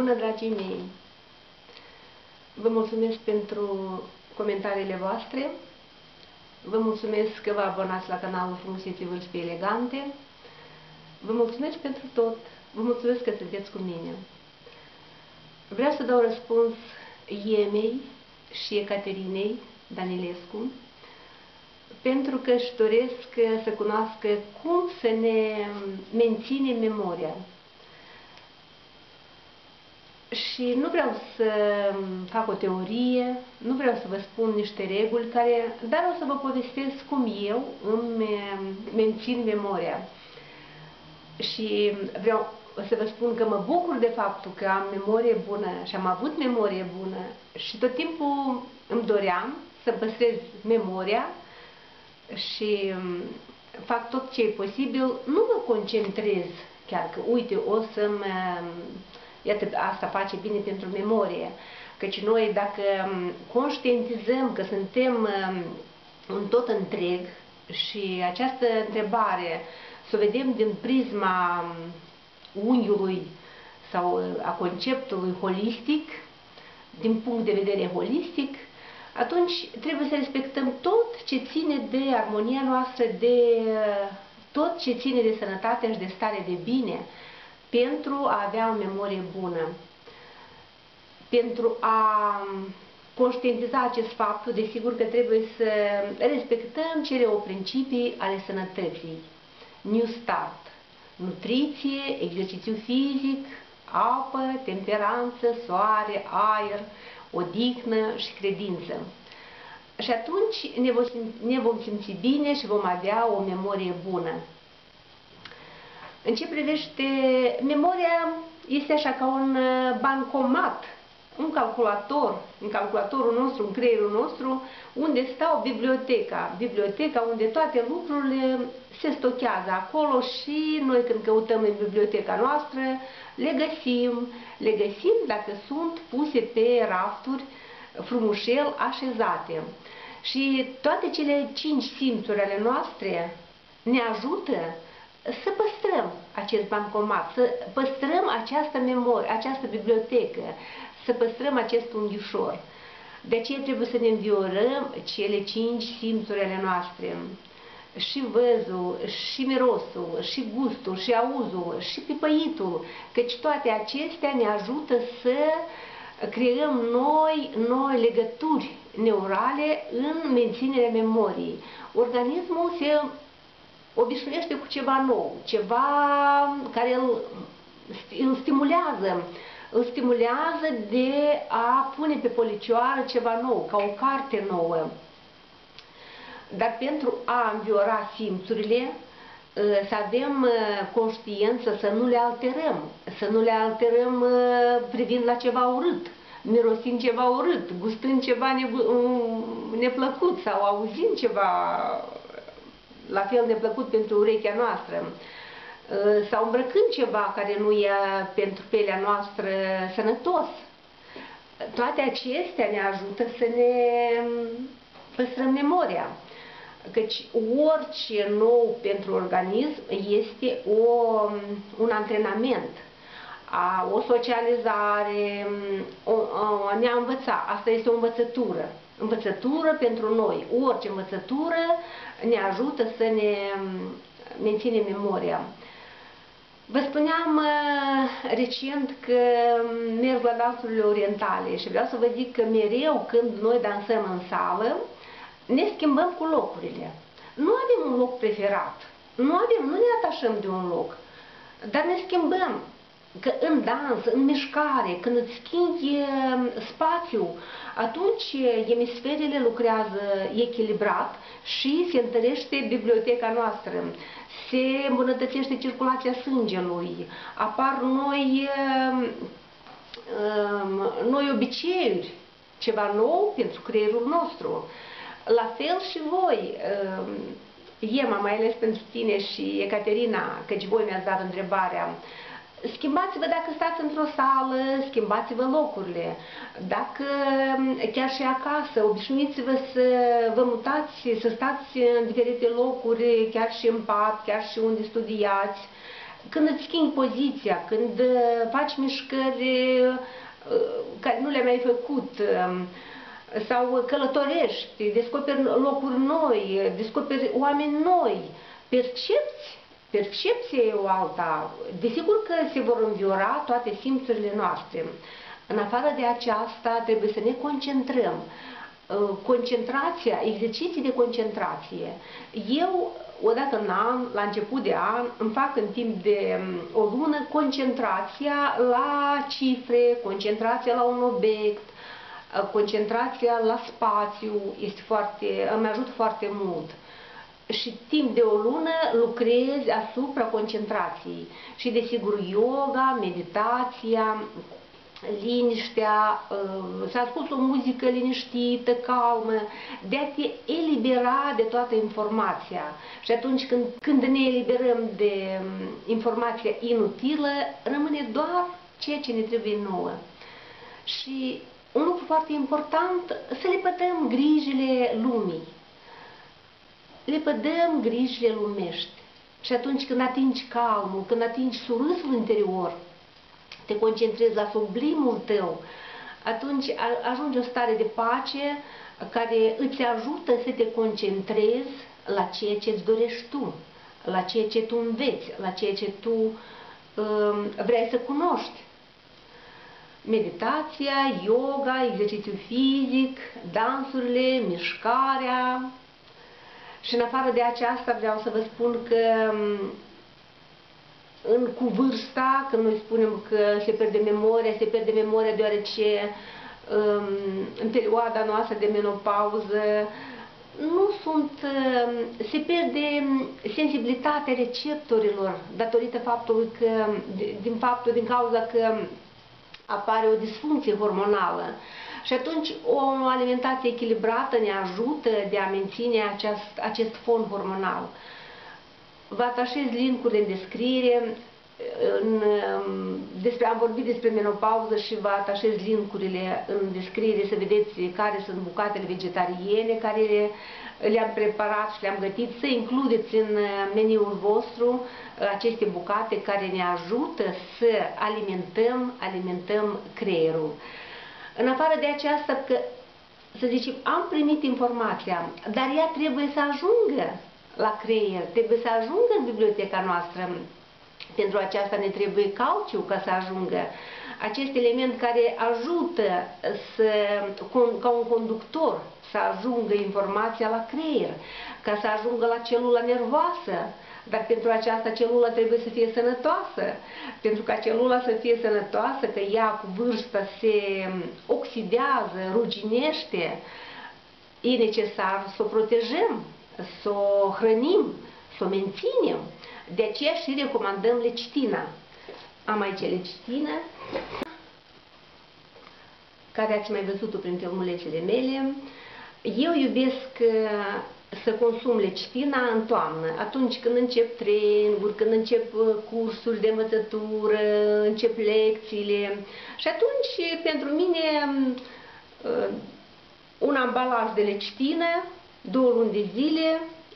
Bună, dragii mei! Vă mulțumesc pentru comentariile voastre. Vă mulțumesc că vă abonați la canalul Frumuseții Vârstei Elegante. Vă mulțumesc pentru tot. Vă mulțumesc că sunteți cu mine. Vreau să dau răspuns Iemei și Ecaterinei Danilescu, pentru că își doresc să cunoască cum să ne menținem memoria. Și nu vreau să fac o teorie, nu vreau să vă spun niște reguli, dar o să vă povestesc cum eu îmi mențin memoria. Și vreau să vă spun că mă bucur de faptul că am memorie bună și am avut memorie bună și tot timpul îmi doream să păstrez memoria și fac tot ce e posibil, nu mă concentrez chiar că, uite, o să-mi... Iată, asta face bine pentru memorie. Căci noi, dacă conștientizăm că suntem un tot întreg și această întrebare să o vedem din prisma unghiului sau a conceptului holistic, din punct de vedere holistic, atunci trebuie să respectăm tot ce ține de armonia noastră, de tot ce ține de sănătate și de stare de bine, pentru a avea o memorie bună. Pentru a conștientiza acest fapt, desigur că trebuie să respectăm cele 8 principii ale sănătății. New Start. Nutriție, exercițiu fizic, apă, temperanță, soare, aer, odihnă și credință. Și atunci ne vom simți bine și vom avea o memorie bună. În ce privește memoria, este așa ca un bancomat, un calculator, în calculatorul nostru, în creierul nostru, unde stau biblioteca unde toate lucrurile se stochează acolo și noi când căutăm în biblioteca noastră le găsim dacă sunt puse pe rafturi frumușel așezate. Și toate cele 5 simțuri ale noastre ne ajută să păstrăm acest bancomat, să păstrăm această memorie, această bibliotecă, să păstrăm acest unghiușor. De aceea trebuie să ne înviorăm cele 5 simțuri ale noastre. Și văzul, și mirosul, și gustul, și auzul, și pipăitul, căci toate acestea ne ajută să creăm noi legături neurale în menținerea memoriei. Organismul se obișnuiește cu ceva nou, ceva care îl stimulează de a pune pe policioară ceva nou, ca o carte nouă. Dar pentru a înviora simțurile, să avem conștiință, să nu le alterăm privind la ceva urât, mirosind ceva urât, gustând ceva neplăcut sau auzind ceva la fel neplăcut pentru urechea noastră, sau îmbrăcând ceva care nu e pentru pielea noastră sănătos. Toate acestea ne ajută să ne păstrăm memoria, căci orice nou pentru organism este un antrenament, o socializare, ne-a învăța. Asta este o învățătură pentru noi. Orice învățătură ne ajută să ne menținem memoria. Vă spuneam recent că merg la dansurile orientale și vreau să vă zic că mereu când noi dansăm în sală, ne schimbăm cu locurile. Nu avem un loc preferat, nu ne atașăm de un loc, dar ne schimbăm. Că în dans, în mișcare, când îți schimbi spațiul, atunci emisferele lucrează echilibrat și se întărește biblioteca noastră, se îmbunătățește circulația sângelui, apar noi obiceiuri, ceva nou pentru creierul nostru. La fel și voi, Iema, mai ales pentru tine și Ecaterina, căci voi mi-ați dat întrebarea. Schimbați-vă dacă stați într-o sală, schimbați-vă locurile. Dacă chiar și acasă, obișnuiți-vă să vă mutați, să stați în diferite locuri, chiar și în pat, chiar și unde studiați. când îți schimbi poziția, când faci mișcări care nu le-ai mai făcut, sau călătorești, descoperi locuri noi, descoperi oameni noi, percepția e o alta. Desigur că se vor înviora toate simțurile noastre. În afară de aceasta trebuie să ne concentrăm. Concentrația, exerciții de concentrație. Eu, odată în an, la început de an, îmi fac în timp de o lună concentrația la cifre, concentrația la un obiect, concentrația la spațiu, îmi ajută foarte mult. Și timp de o lună lucrez asupra concentrației. Și desigur yoga, meditația, liniștea, să asculți o muzică liniștită, calmă, de a te elibera de toată informația. Și atunci când ne eliberăm de informația inutilă, rămâne doar ceea ce ne trebuie nouă. Și un lucru foarte important, să lepădăm grijile lumii. Lepădăm grijile lumești. Și atunci când atingi calmul, când atingi surâsul interior, te concentrezi la sublimul tău, atunci ajungi o stare de pace care îți ajută să te concentrezi la ceea ce îți dorești tu, la ceea ce tu înveți, la ceea ce tu vrei să cunoști. Meditația, yoga, exercițiu fizic, dansurile, mișcarea. Și în afară de aceasta vreau să vă spun că cu vârsta, când noi spunem că se pierde memoria deoarece în perioada noastră de menopauză se pierde sensibilitatea receptorilor datorită faptului că, din cauza că apare o disfuncție hormonală. Și atunci o alimentație echilibrată ne ajută de a menține acest fond hormonal. Vă atașez link-urile în descriere, am vorbit despre menopauză și vă atașez link-urile în descriere să vedeți care sunt bucatele vegetariene care le-am preparat și le-am gătit, să includeți în meniul vostru aceste bucate care ne ajută să alimentăm creierul. În afară de aceasta, că, să zicem, am primit informația, dar ea trebuie să ajungă la creier, trebuie să ajungă în biblioteca noastră. Pentru aceasta ne trebuie cauciu ca să ajungă. Acest element care ajută ca un conductor să ajungă informația la creier, ca să ajungă la celula nervoasă. Dar pentru aceasta celula trebuie să fie sănătoasă. Pentru ca celula să fie sănătoasă, că ea cu vârsta se oxidează, ruginește, e necesar să o protejăm, să o hrănim, să o menținem. De aceea și recomandăm lecitina. Am aici lecitină, care ați mai văzut-o prin filmulețele mele. Eu iubesc să consum lecitina în toamnă, atunci când încep traininguri, când încep cursuri de învățătură, încep lecțiile. Și atunci, pentru mine, un ambalaj de lecitină, 2 luni de zile,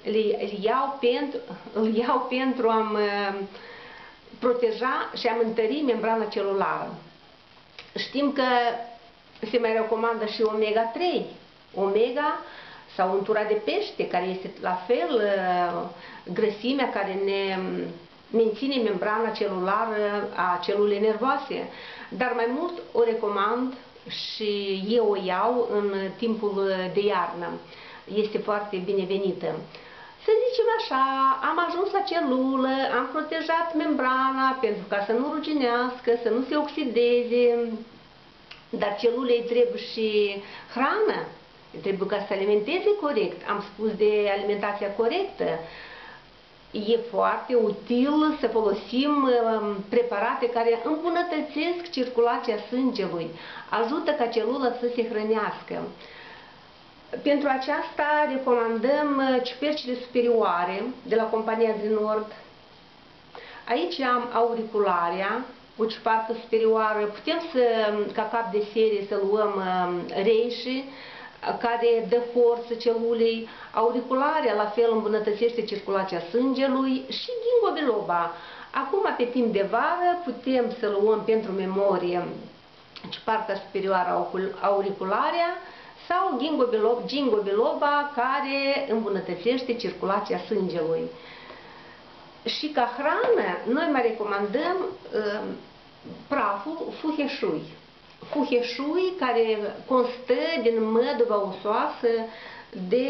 îl iau pentru a-mi proteja și a-mi întări membrana celulară. Știm că se mai recomandă și omega-3, omega sau untura de pește, care este la fel grăsimea care ne menține membrana celulară a celulei nervoase. Dar mai mult o recomand și eu o iau în timpul de iarnă. Este foarte binevenită. Să zicem așa, am ajuns la celulă, am protejat membrana pentru ca să nu ruginească, să nu se oxideze, dar celulei trebuie și hrană, trebuie ca să se alimenteze corect. Am spus de alimentația corectă. E foarte util să folosim preparate care îmbunătățesc circulația sângelui, ajută ca celula să se hrănească. Pentru aceasta recomandăm ciupercile superioare de la compania Drinord. Aici am auricularea, o ciupercă superioară. Putem ca cap de serie să luăm reishi, care dă forță celulei. Auricularea la fel îmbunătățește circulația sângelui și ginkgo biloba. Acum, pe timp de vară, putem să luăm pentru memorie partea superioară auricularea sau ginkgo biloba, care îmbunătățește circulația sângelui. Și ca hrană, noi mai recomandăm praful fuheșui. Fuheșui care constă din măduva usoasă de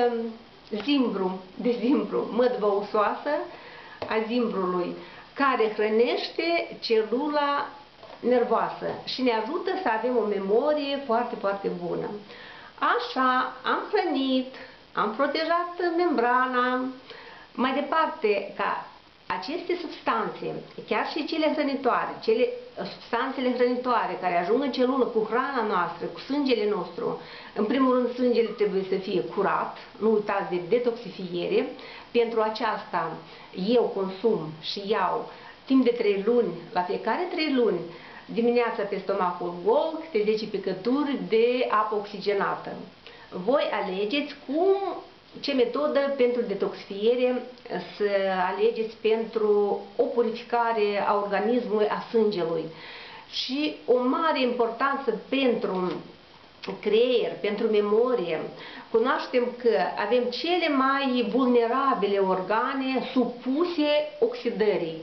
zimbru, măduva usoasă a zimbrului, care hrănește celula nervoasă și ne ajută să avem o memorie foarte, foarte bună. Așa, am hrănit, am protejat membrana. Mai departe, ca aceste substanțe, chiar și cele hrănitoare, substanțele hrănitoare care ajung în celulă cu hrana noastră, cu sângele nostru, în primul rând sângele trebuie să fie curat, nu uitați de detoxifiere. Pentru aceasta eu consum și iau timp de 3 luni, la fiecare 3 luni, dimineața pe stomacul gol, câte 10 picături de apă oxigenată. Voi alegeți ce metodă pentru detoxifiere să alegeți pentru o purificare a organismului, a sângelui. Și o mare importanță pentru creier, pentru memorie. Cunoaștem că avem cele mai vulnerabile organe supuse oxidării: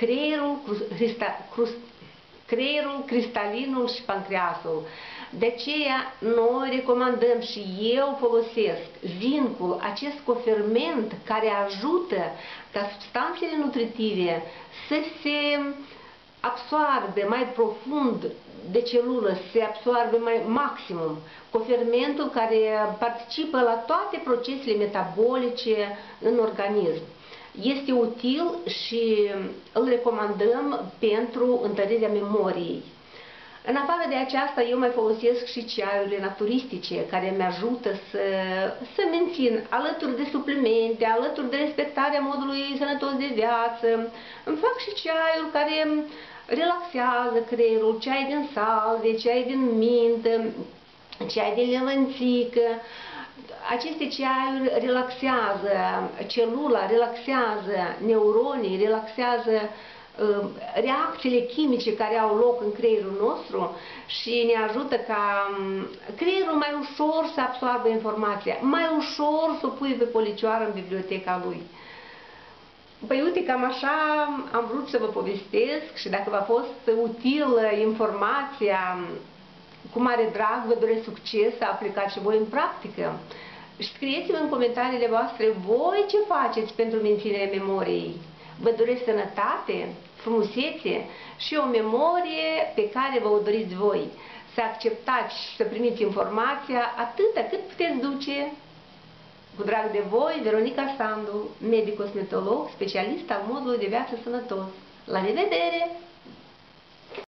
creierul, cristalinul și pancreasul. De aceea noi recomandăm și eu folosesc zincul, acest coferment care ajută ca substanțele nutritive să se absoarbe mai profund de celulă, să se absoarbe mai maximum. Cofermentul care participă la toate procesele metabolice în organism. Este util și îl recomandăm pentru întărirea memoriei. În afară de aceasta, eu mai folosesc și ceaiurile naturistice, care îmi ajută să mențin, alături de suplimente, alături de respectarea modului sănătos de viață. Îmi fac și ceaiuri care relaxează creierul, ceai din salvie, ceai din mintă, ceai de lămânțică. Aceste ceaiuri relaxează celula, relaxează neuronii, relaxează reacțiile chimice care au loc în creierul nostru și ne ajută ca creierul mai ușor să absoarbă informația, mai ușor să o pui pe policioară în biblioteca lui. Păi uite, cam așa am vrut să vă povestesc și dacă v-a fost utilă informația, cu mare drag vă doresc succes să aplicați și voi în practică. Scrieți-mi în comentariile voastre voi ce faceți pentru menținerea memoriei. Vă doresc sănătate, frumusețe și o memorie pe care vă o doriți voi. Să acceptați și să primiți informația atâta cât puteți duce. Cu drag de voi, Veronica Sandu, medic cosmetolog, specialist al modului de viață sănătos. La revedere!